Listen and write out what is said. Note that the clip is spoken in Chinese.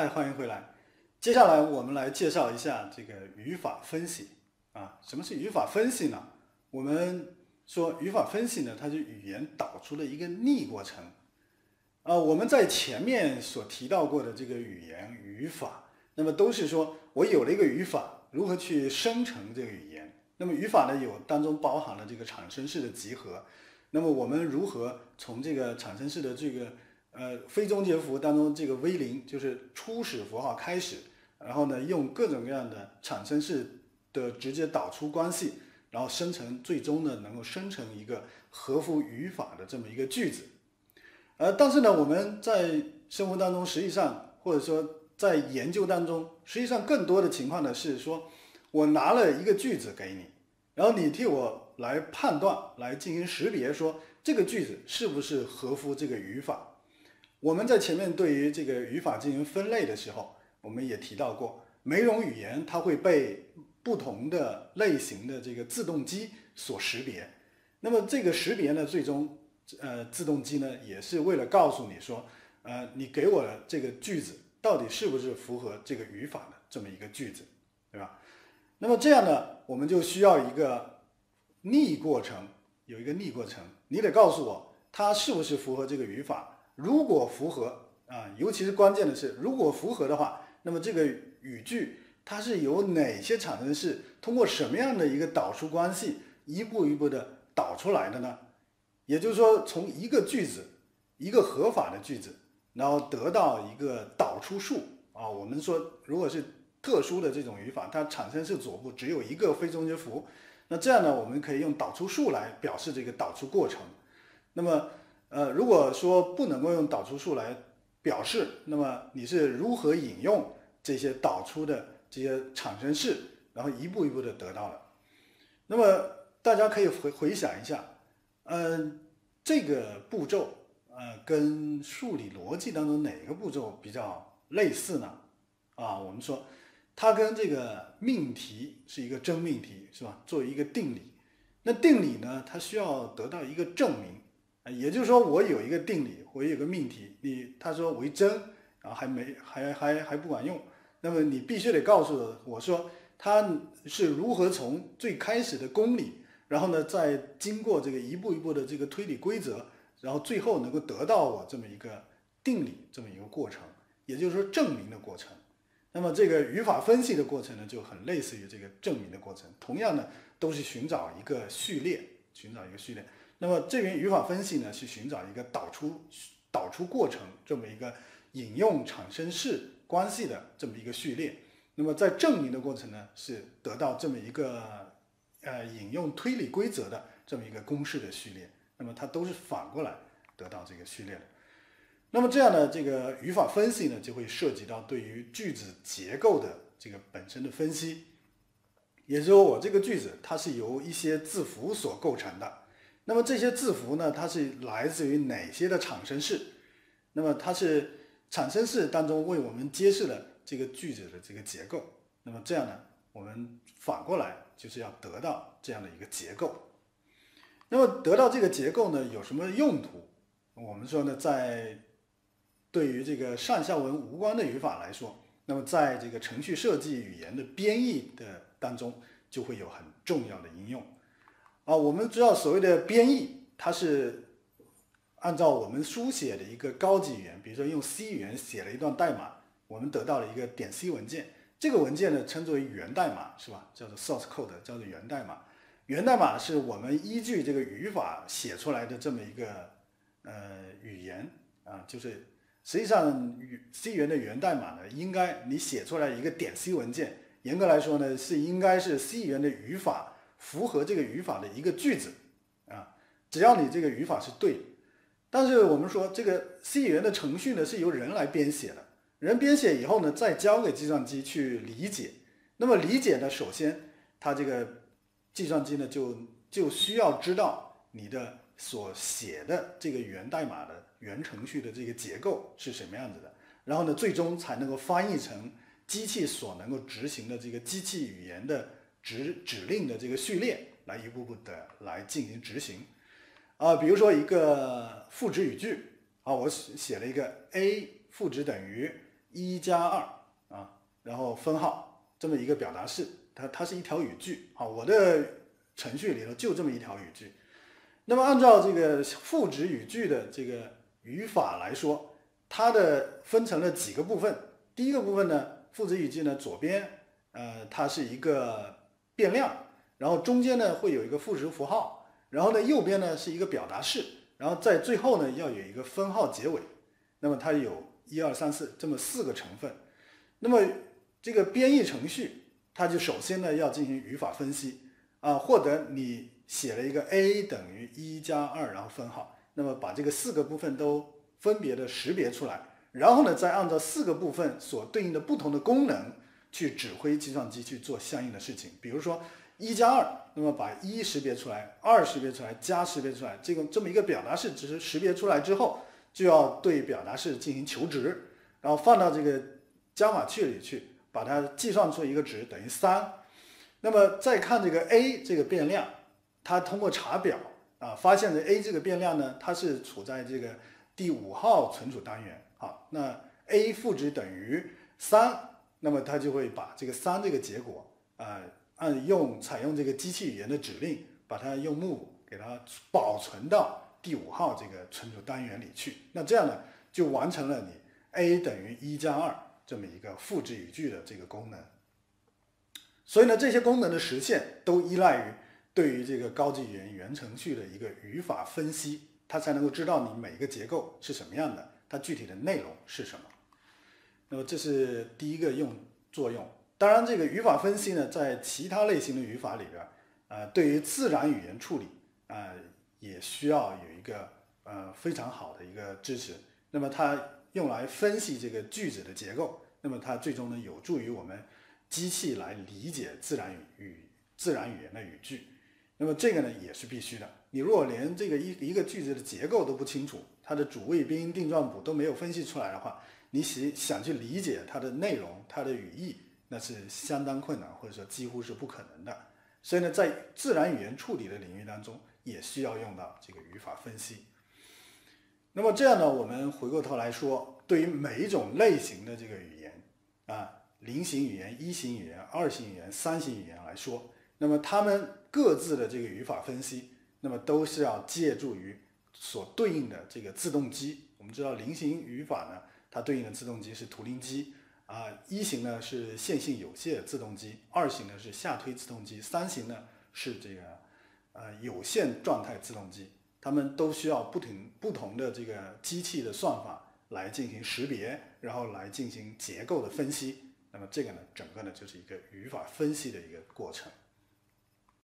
嗨，欢迎回来。接下来我们来介绍一下这个语法分析啊。什么是语法分析呢？我们说语法分析呢，它是语言导出的一个逆过程。我们在前面所提到过的这个语言语法，那么都是说我有了一个语法，如何去生成这个语言。那么语法呢，当中包含了这个产生式的集合。那么我们如何从这个产生式的这个非终结符号当中这个 v0就是初始符号开始，然后呢用各种各样的产生式的直接导出关系，然后最终呢能够生成一个合乎语法的这么一个句子。但是呢我们在生活当中实际上或者说在研究当中，实际上更多的情况呢是说我拿了一个句子给你，然后你替我来判断来进行识别，说这个句子是不是合乎这个语法。我们在前面对于这个语法进行分类的时候，我们也提到过，每种语言它会被不同的类型的这个自动机所识别。那么这个识别呢，最终自动机呢也是为了告诉你说，你给我的这个句子到底是不是符合这个语法的这么一个句子，对吧？那么这样呢，我们就需要一个逆过程，有一个逆过程，你得告诉我它是不是符合这个语法。如果符合尤其是关键的是，如果符合的话，那么这个语句它是由哪些产生式通过什么样的一个导出关系一步一步的导出来的呢？也就是说，从一个句子，一个合法的句子，然后得到一个导出数啊。我们说，如果是特殊的这种语法，它产生式左部只有一个非终结符，那这样呢，我们可以用导出数来表示这个导出过程。那么如果说不能够用导出数来表示，那么你是如何引用这些导出的这些产生式，然后一步一步的得到的？那么大家可以回想一下，这个步骤跟数理逻辑当中哪个步骤比较类似呢？我们说它跟这个命题是一个真命题，是吧？作为一个定理，那定理呢，它需要得到一个证明。也就是说，我有一个定理，我有个命题，他说为真，然后还不管用，那么你必须得告诉我说它是如何从最开始的公理，然后呢再经过这个一步一步的这个推理规则，然后最后能够得到我这么一个定理这么一个过程，也就是说证明的过程。那么这个语法分析的过程呢，就很类似于这个证明的过程，同样呢都是寻找一个序列。那么这边语法分析呢，是寻找一个导出过程这么一个引用产生式关系的这么一个序列。那么在证明的过程呢，是得到这么一个引用推理规则的这么一个公式的序列。那么它都是反过来得到这个序列的。那么这样呢，这个语法分析呢，就会涉及到对于句子结构的这个本身的分析。也就是说，我这个句子它是由一些字符所构成的。那么这些字符呢，它是来自于哪些的产生式？那么它是产生式当中为我们揭示了这个句子的这个结构。那么这样呢，我们反过来就是要得到这样的一个结构。那么得到这个结构呢，有什么用途？我们说呢，在对于这个上下文无关的语法来说，那么在这个程序设计语言的编译的当中，就会有很重要的应用。我们知道所谓的编译，它是按照我们书写的一个高级语言，比如说用 C 语言写了一段代码，我们得到了一个点 C 文件，这个文件呢称作为源代码，是吧？叫做 source code， 叫做源代码。源代码是我们依据这个语法写出来的这么一个语言就是实际上 C 语言的源代码呢，应该你写出来一个点 C 文件，严格来说呢，应该是 C 语言的语法符合这个语法的一个句子只要你这个语法是对的。但是我们说这个 C 语言的程序呢是由人来编写的，人编写以后呢再交给计算机去理解。那么理解呢，首先它这个计算机呢就需要知道你的所写的这个源代码的原程序的这个结构是什么样子的，然后呢最终才能够翻译成机器所能够执行的这个机器语言的指令的这个序列，来一步步的来进行执行比如说一个赋值语句我写了一个 a 赋值等于 1加2啊，然后分号这么一个表达式，它是一条语句啊。我的程序里头就这么一条语句。那么按照这个赋值语句的这个语法来说，它的分成了几个部分。第一个部分呢，赋值语句呢，左边它是一个变量，然后中间呢会有一个赋值符号，然后呢右边呢是一个表达式，然后在最后呢要有一个分号结尾。那么它有1、2、3、4这么4个成分。那么这个编译程序，它就首先呢要进行语法分析啊，获得你写了一个 a 等于1加2，然后分号，那么把这个4个部分都分别的识别出来，然后呢再按照4个部分所对应的不同的功能去指挥计算机去做相应的事情。比如说1加2，那么把1识别出来，2识别出来，加识别出来，这么一个表达式只是识别出来之后，就要对表达式进行求值，然后放到这个加法器里去，把它计算出一个值等于3。那么再看这个 a 这个变量，它通过查表啊，发现的 a 这个变量呢，它是处在这个第5号存储单元。好，那 a 赋值等于3，那么它就会把这个3这个结果采用这个机器语言的指令，把它用 move 给它保存到第5号这个存储单元里去。那这样呢，就完成了你 a 等于1加2这么一个赋值语句的这个功能。所以呢，这些功能的实现都依赖于对于这个高级语言源程序的一个语法分析，它才能够知道你每一个结构是什么样的，它具体的内容是什么。那么这是第一个作用。当然，这个语法分析呢，在其他类型的语法里边，对于自然语言处理也需要有一个非常好的一个支持。那么它用来分析这个句子的结构，那么它最终呢有助于我们机器来理解自然语言的语句。那么这个呢也是必须的。你如果连这个一个句子的结构都不清楚，它的主谓宾定状补都没有分析出来的话，你想去理解它的内容、它的语义，那是相当困难，或者说几乎是不可能的。所以呢，在自然语言处理的领域当中，也需要用到这个语法分析。那么这样呢，我们回过头来说，对于每一种类型的这个语言0型语言、1型语言、2型语言、3型语言来说，那么它们各自的这个语法分析，那么都是要借助于所对应的这个自动机。我们知道0型语法呢，它对应的自动机是图灵机，1型呢是线性有限自动机，2型呢是下推自动机，3型呢是这个有限状态自动机。它们都需要不同的这个机器的算法来进行识别，然后来进行结构的分析。那么这个呢，整个呢就是一个语法分析的一个过程。